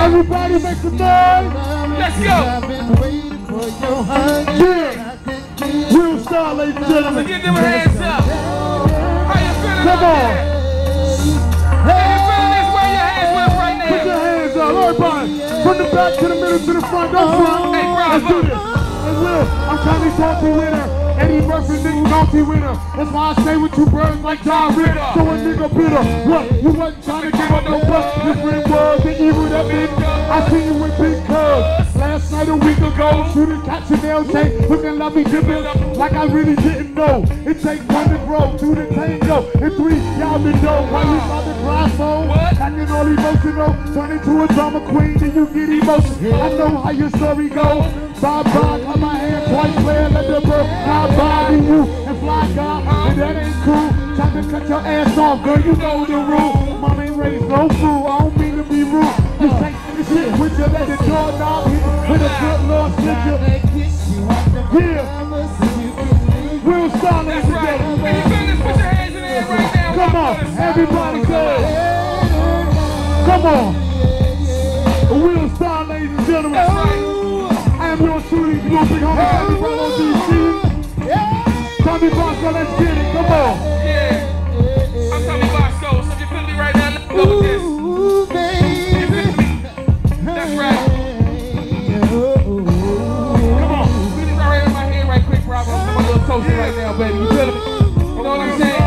Everybody make some noise. Let's go. Yeah. Real Star, ladies and gentlemen. Get them hands up. How you feeling? Come on. How you feeling this? Where your hands with right now? Put your hands up, everybody. From the back to the middle to the front. Don't front. Hey, Let's do this. Hey, Will, I'm Tommy Salty winner. Eddie Murphy, Nick Nolte winner. That's why I stay with two birds like John Ritter. So a nigga bitter. What? You wasn't trying to give up no buck. Your friend was the evil that big. I seen you with Big Cuz. Last night a week ago, shooting catch and nail tape. Looking like me dipping like I really didn't know. It takes one to grow, two to tango, and three, y'all been dope. Why you about to cry so? Acting all emotional, turn into a drama queen and you get emotional. I know how your story goes. Bye-bye, cut my hand twice, player, let the bird bye to you and fly God, and that ain't cool. Time to cut your ass off, girl, you know the rule. Mom ain't raised no fool, I don't mean to be rude. You say this shit with you, let the doorknob hit with a good Lord slip you. Yeah. Real Star, ladies and gentlemen. When you feel this, put your hands in the air right now. Come on, everybody say. Come on. Real Star, ladies and gentlemen. I am your truly, you gonna bring home the Tommy Bravo DC. Tommy Bosco, let's get it, come on. Yeah, I'm Tommy Bosco, so if you feel me right now, let's go with this. You feel me? That's right. Come on, feel it right in my hand right quick, Bravo. I'm a little toasty right now, baby. You feel me? You know what I'm saying?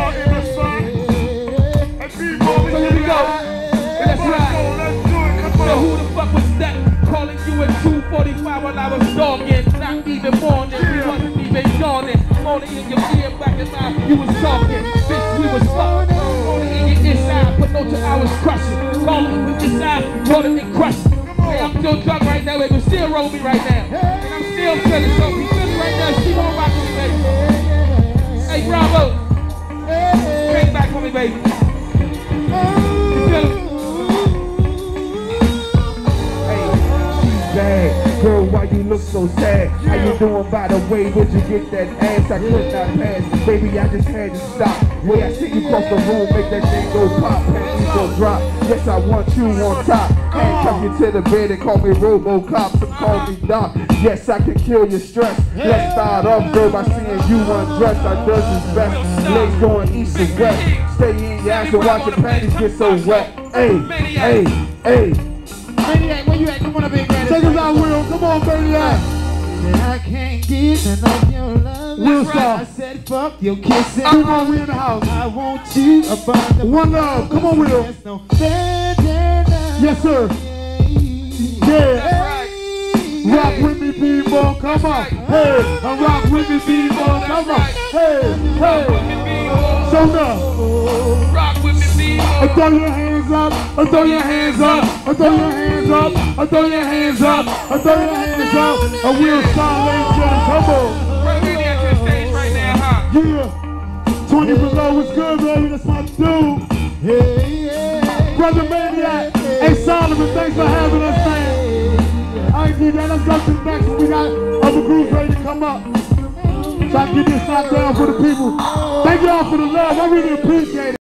So here we go. Let's ride. So who the fuck was that? Calling you at 2:45 while I was dogging, not even morning, we wasn't even yawning. Only in your ear, back in line, you was talking. Bitch, we was fucking. Only in your inside, but no till I was crushing. Calling with your side, rolling and crushing. Hey, I'm still drunk right now, baby, still roll me right now. And I'm still feeling so. You feel me right now, keep on rocking me, baby. Hey, Bravo. Bring back for me, baby. You feel me? Girl, why you look so sad? How you doing, by the way? Where'd you get that ass? I could not pass. Baby, I just had to stop. Way I see you cross the room, make that thing go pop, panties go drop. Yes, I want you on top. Handcuff you to the bed and call me RoboCop. Some call me Doc. Yes, I can kill your stress. Let's start off, girl, by seeing you undressed. Our does is best. Legs going east and west. Stay in your ass and watch your panties get so wet. Hey, hey, hey. Maniac, where you at? Come on up here, man. Take us out, Will. Come on, Maniac. I can't get enough your love. Will Star. I said fuck your kissing. Come on, we in the house. I want you above the One love. Come on, Will. There's no better love. Yes, sir. Yeah. Rock with me, people. Come on. Hey, rock with me, people. Come on. Hey, hey. So now. Rock with me, people. Throw your hands up. Throw your hands up. Throw your hands up. Throw your hands up. Throw your hands up. A Will Star, ladies and gentlemen. Come on. Bring me to the stage right now, huh? Yeah. 20 below is good, baby. That's my dude. Hey, yeah. Brother Maniac. Hey, Solomon, thanks for having us, man. I ain't need that. Let's go to the next one. We got other groups ready to come up. So I can get this knocked down for the people. Thank y'all for the love. I really appreciate it.